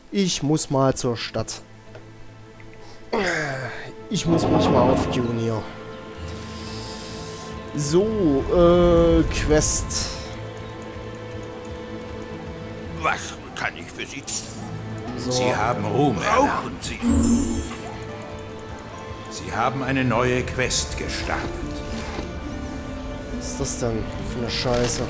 Ich muss mal zur Stadt. Ich muss mich mal auf Junior. So, Quest. Was kann ich für Sie? So. Sie haben Ruhm erlangt. Sie haben eine neue Quest gestartet. Was ist das denn für eine Scheiße?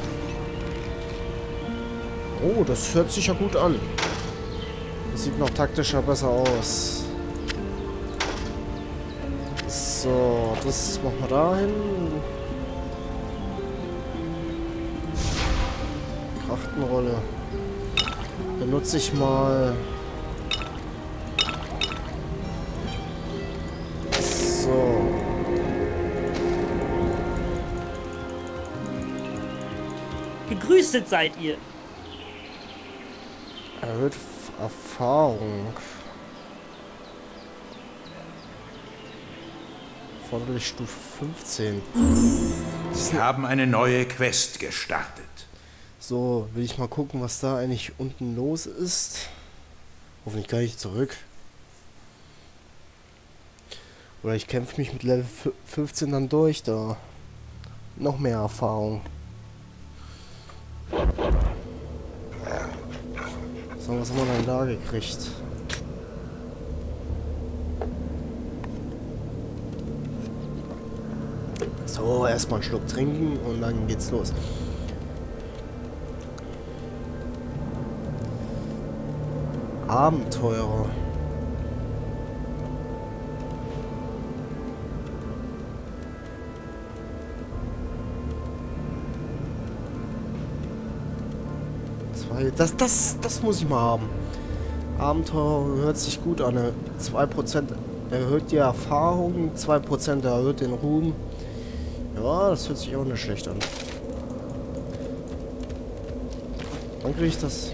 Oh, das hört sich ja gut an. Das sieht noch taktischer besser aus. So, das machen wir dahin. Kraftenrolle. Benutze ich mal. So. Gegrüßet seid ihr. Erhöht Erfahrung. Forderlich Stufe 15. Sie haben eine neue Quest gestartet. So, will ich mal gucken, was da eigentlich unten los ist. Hoffentlich kann ich zurück. Oder ich kämpfe mich mit Level 15 dann durch, da. Noch mehr Erfahrung. So, was haben wir denn da gekriegt? So, erstmal einen Schluck trinken und dann geht's los. Abenteurer. Das muss ich mal haben. Abenteuer hört sich gut an. 2% erhöht die Erfahrung, 2% erhöht den Ruhm. Ja, das hört sich auch nicht schlecht an. Wann kriege ich das?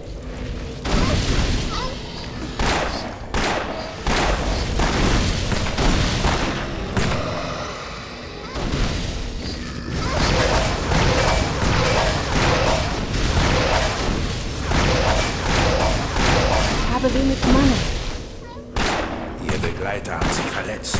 Habe wenig Mana. Ihr Begleiter hat sich verletzt.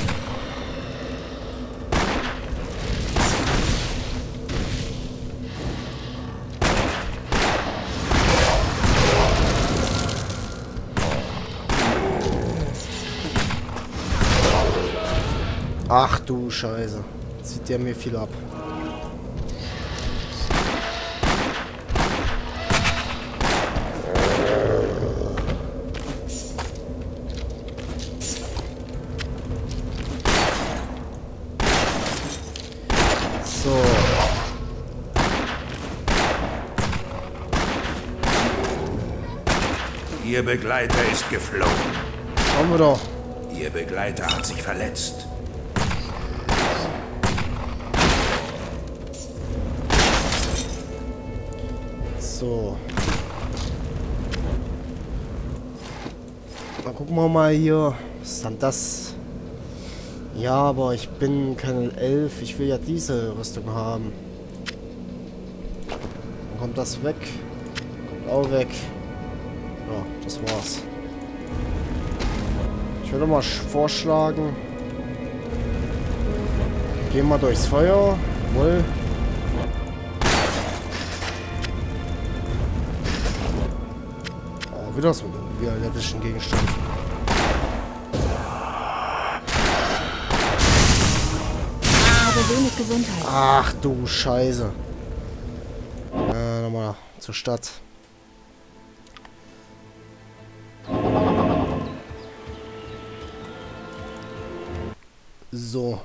Ach du Scheiße. Zieht der mir viel ab. So. Ihr Begleiter ist geflohen. Schauen wir doch. Ihr Begleiter hat sich verletzt. So. Dann gucken wir mal hier. Was ist dann das? Ja, aber ich bin keine 11. Ich will ja diese Rüstung haben. Dann kommt das weg. Kommt auch weg. Ja, das war's. Ich würde mal vorschlagen. Gehen wir durchs Feuer. Wohl. Oh, wieder so ein violettischen Gegenstand. Habe wenig Gesundheit. Ach du Scheiße. Nochmal zur Stadt. So.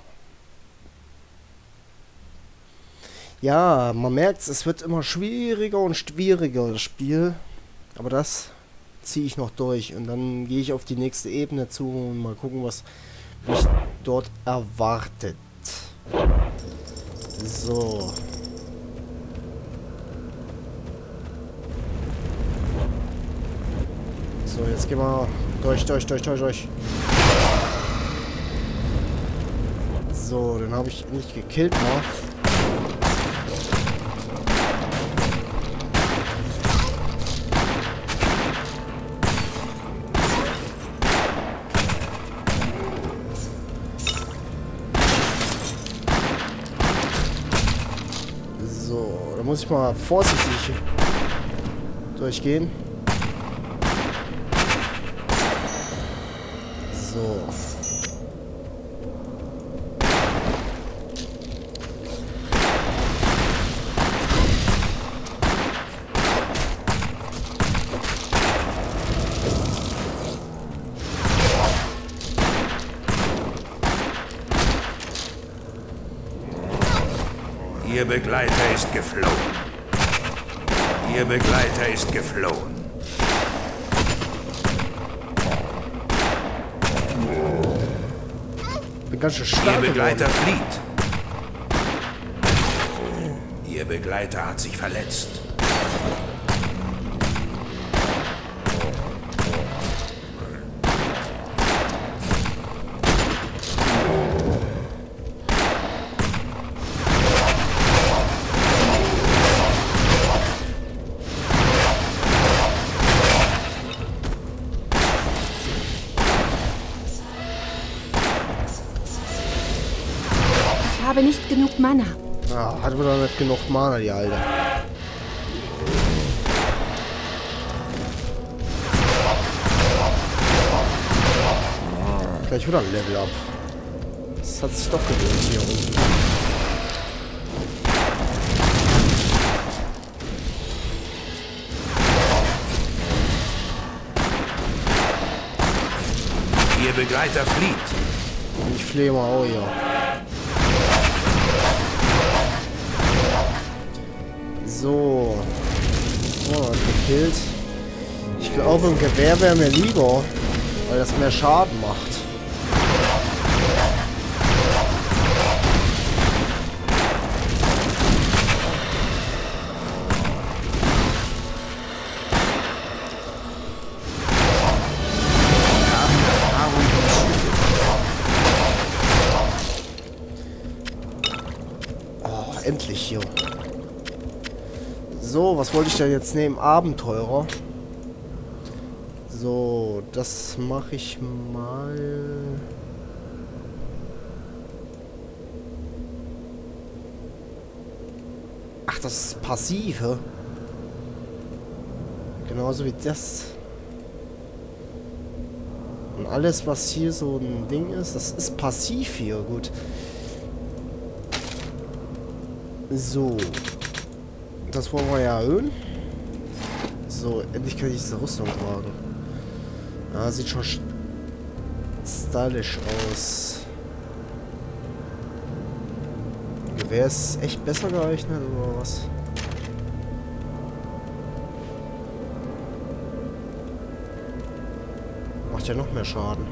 Ja, man merkt es wird immer schwieriger und schwieriger, das Spiel. Aber das ziehe ich noch durch. Und dann gehe ich auf die nächste Ebene zu und mal gucken, was mich dort erwartet. So. So, jetzt gehen wir durch. So, den habe ich nicht gekillt noch. muss ich mal vorsichtig durchgehen. So. Ihr Begleiter ist geflohen. Ihr Begleiter ist geflohen. Bin ganz schön Ihr stark Begleiter geworden. flieht. Ihr Begleiter hat sich verletzt. Ich habe nicht genug Mana. Ah, hat wohl noch nicht genug Mana, die Alte. Gleich wieder ein Level up. Das hat sich doch gewöhnt hier unten. Ihr Begleiter flieht. Ich flehe mal auch hier. So. Oh, gekillt. Ich glaube, ein Gewehr wäre mir lieber, weil das mehr Schaden macht. Oh, endlich hier. So, was wollte ich denn jetzt nehmen? Abenteurer. So, das mache ich mal. Ach, das ist passive. Genauso wie das. Und alles, was hier so ein Ding ist, das ist passiv hier. Gut. So. Das wollen wir ja erhöhen. So, endlich kann ich diese Rüstung tragen. Ah, sieht schon stylisch aus. Gewehr ist echt besser geeignet, oder was? Macht ja noch mehr Schaden.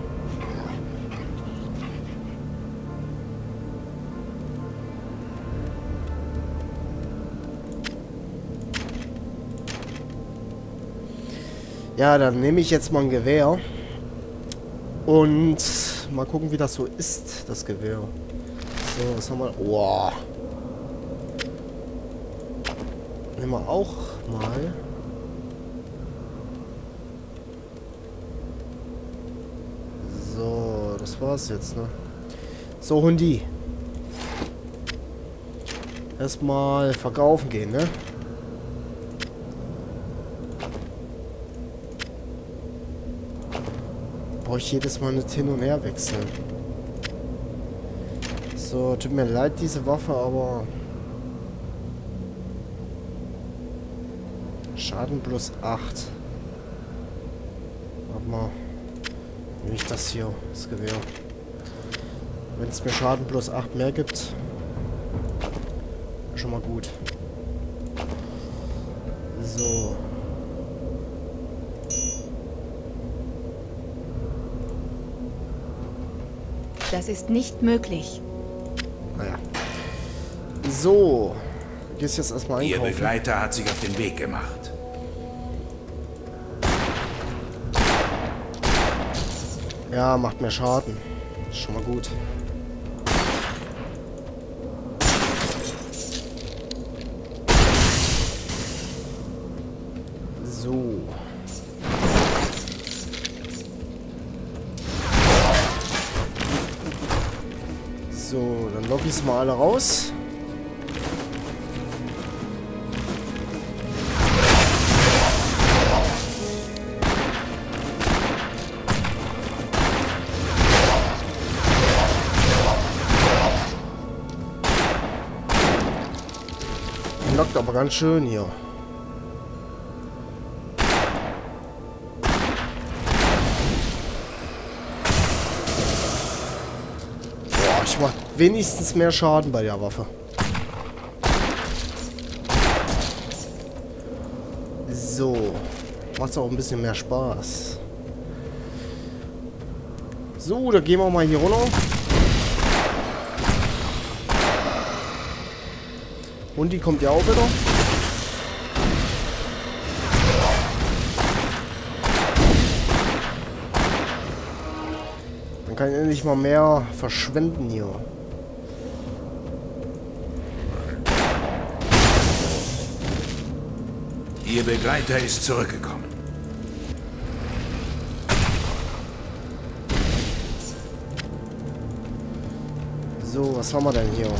Ja, dann nehme ich jetzt mal ein Gewehr. Und mal gucken, wie das so ist, das Gewehr. So, was haben wir? Wow. Nehmen wir auch mal. So, das war's jetzt, ne? So, Hundi. Erstmal verkaufen gehen, ne? Brauche ich jedes Mal nicht hin und her wechseln. So, tut mir leid, diese Waffe, aber... Schaden plus 8. Warte mal. Nehme ich das hier, das Gewehr. Wenn es mir Schaden plus 8 mehr gibt, schon mal gut. So. Das ist nicht möglich. Naja. So. Gehst jetzt erstmal Ihr einkaufen. Begleiter hat sich auf den Weg gemacht. Ja, macht mehr Schaden. Ist schon mal gut. So. So, dann logge ich es mal alle raus. ganz schön hier. Boah, ich mach wenigstens mehr Schaden bei der Waffe. So. Macht auch ein bisschen mehr Spaß. So, da gehen wir mal hier runter. Und die kommt ja auch wieder. Dann kann ich endlich mal mehr verschwenden hier. Ihr Begleiter ist zurückgekommen. So, was haben wir denn hier?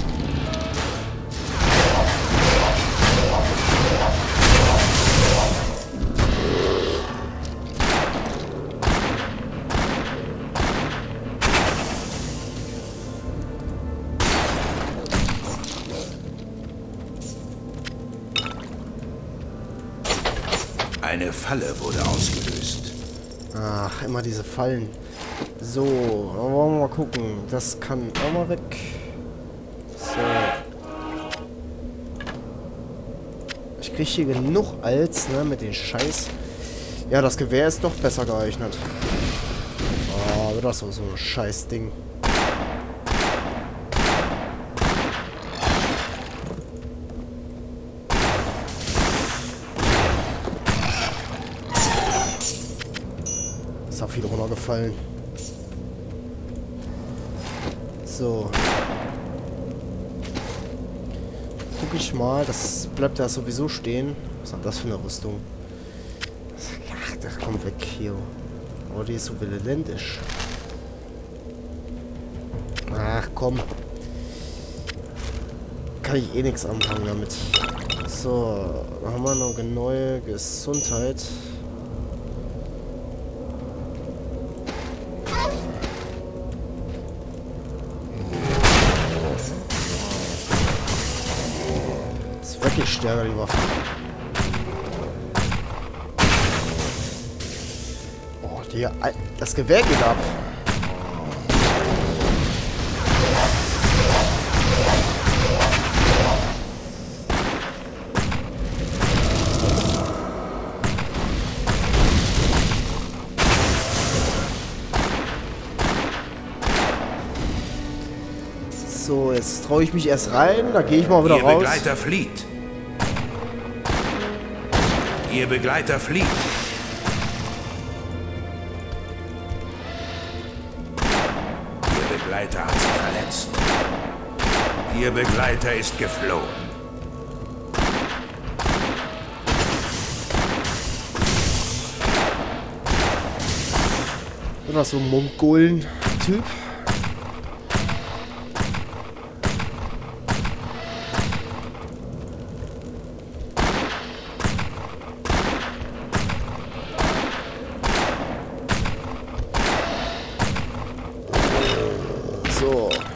Eine Falle wurde ausgelöst. Ach, immer diese Fallen. So, dann wollen wir mal gucken. Das kann auch mal weg. So. Ich kriege hier genug Alts, ne, mit den Scheiß. Ja, das Gewehr ist doch besser geeignet. Oh, wird das so ein Scheiß-Ding. Ist auch viel runtergefallen. So. Guck ich mal, das bleibt da sowieso stehen. Was ist denn das für eine Rüstung? Ach, das kommt weg hier. Oh, die ist so violentisch. Ach komm. Kann ich eh nichts anfangen damit. So, dann haben wir noch eine neue Gesundheit. Ist wirklich stärker, die Waffe. Oh, das Gewehr geht ab. So, jetzt traue ich mich erst rein, da gehe ich mal wieder Ihr raus. Begleiter flieht. Ihr Begleiter flieht. Ihr Begleiter hat sich verletzt. Ihr Begleiter ist geflohen. Bin das so ein Mongolen-Typ? So.